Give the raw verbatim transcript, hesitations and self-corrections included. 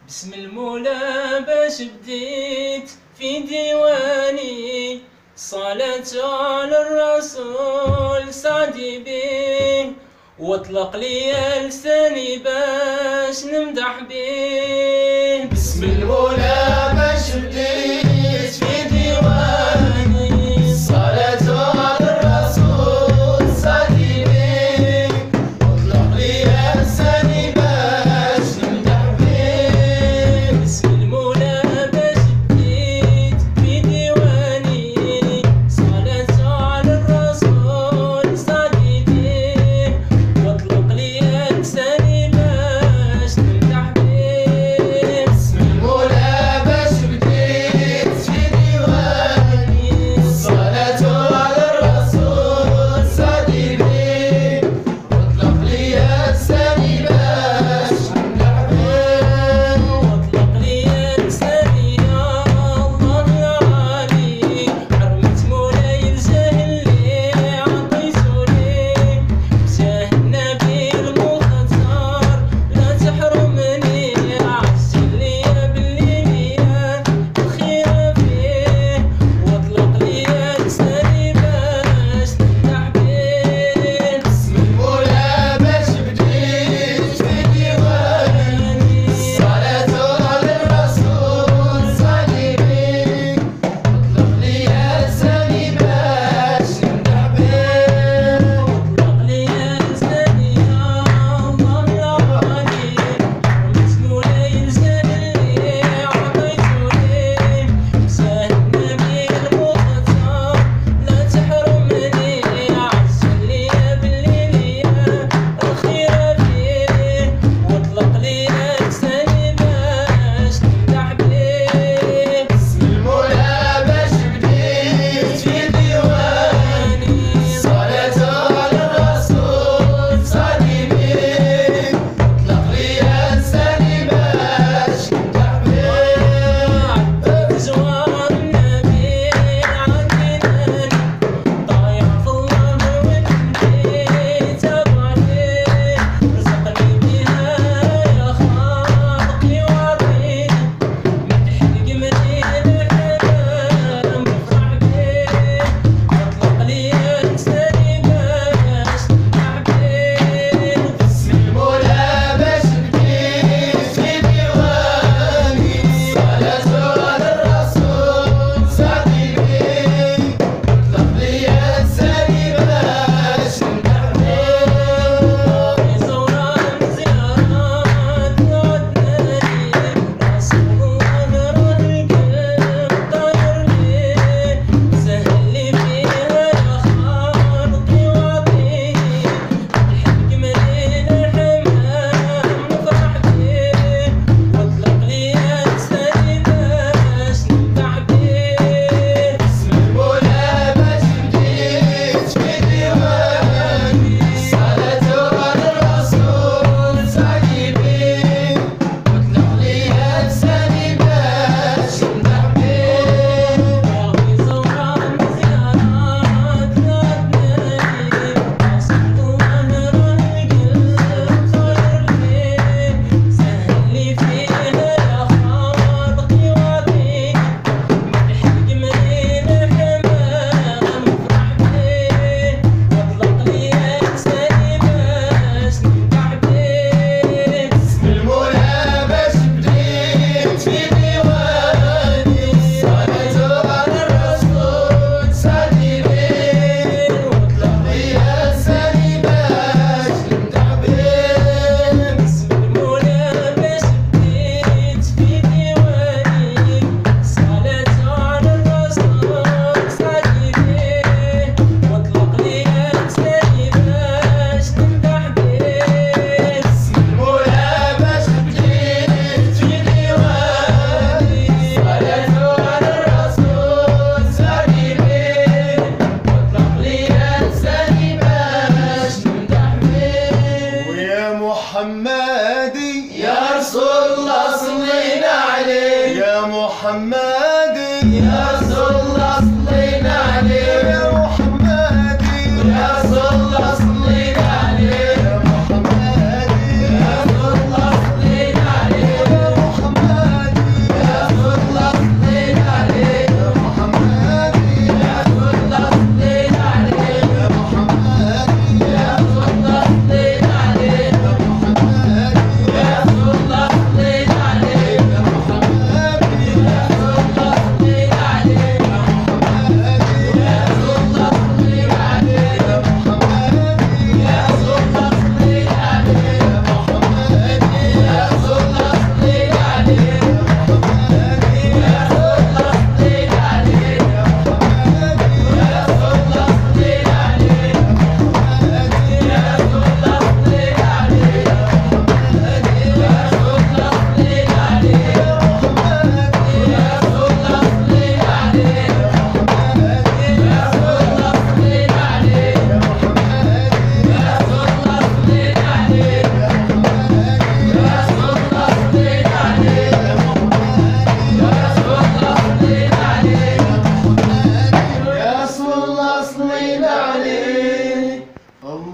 بسم المولى باش بديت في ديواني، صلاة على الرسول سعدي بيه، واطلق لي لساني باش نمدح بيه. بسم المولى باش بديت في ديواني، صلاة على الرسول سعدي بيه، واطلق لي لساني باش نمدح بيه. بسم المولى باش بديت في ديواني، صلاة على الرسول سعدي بيه، واطلق لي لساني باش نمدح بيه. بسم المولى باش بديت في ديواني، صلاة على الرسول سعدي بيه، واطلق لي لساني باش نمدح بيه. واطلق لي لساني يا الله يا علي، حرمة مولاي الجاه اللي عطيتو لي، بجاه النبي المختار لا تحرمني، عجل لي بالليل يا الخير فيه، واطلق لي لساني باش نمدح بيه. بسم المولى باش بديت في ديواني، صلاة على الرسول سعدي بيه، واطلق لي لساني باش نمدح بيه. واطلق لي لساني يا الله يا علي، حرمة مولاي الجاه اللي عطيتو لي، بجاه النبي المختار لا تحرمني، عجل لي بالليل يا الخير فيه، واطلق لي لساني باش نمدح بيه. بسم المولى باش بديت في ديواني، صلاة على الرسول سعدي بيه، واطلق لي لساني باش نمدح بيه. عدت جوار النبي عدناني، ضايع في الله وانتي تبعني، رزقني بها يا خالقي وعطيني، مدح الجميل الحمام بفرح بيه، واطلق لي لساني باش نمدح بيه. بسم المولى باش بديت في ديواني، صلاة على الرسول سعدي بيه، واطلق لي لساني باش نمدح بيه. في زوران زيارات عدناني، رسول الله راه القلب طاير ليه، سهل لي فيها يا خالقي وعطيني، مدح الجميل الحمام نفرح بيه، واطلق لي لساني باش نمدح بيه. بسم المولى باش بديت في ديواني، صلاة على الرسول سعدي بيه، واطلق لي لساني باش نمدح بيه. في زوران زيارات عدناني، رسول الله راه القلب طاير ليه، سهل لي فيها يا خالقي وعطيني، مدح الجميل الحمام نفرح بيه، واطلق لي لساني باش نمدح بيه. بسم المولى باش بديت في ديواني، صلاة على الرسول سعدي بيه، واطلق لي لساني باش نمدح بيه. بسم المولى باش بديت في ديواني، صلاة على الرسول سعدي بيه، واطلق لي لساني باش نمدح بيه. بسم المولى باش بديت في ديواني، صلاة على الرسول سعدي بيه، واطلق لي لساني باش نمدح بيه. ويا محمدي يا رسول الله صلينا عليه، يا محمدي يا رسول الله صلينا عليه، يا محمدي يا رسول الله صلينا عليه، يا محمدي يا رسول الله صلينا عليه، يا محمدي صلينا عليه